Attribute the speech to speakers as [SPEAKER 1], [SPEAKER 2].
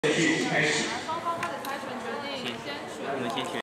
[SPEAKER 1] 开始。
[SPEAKER 2] 双方开始猜拳决定，先选。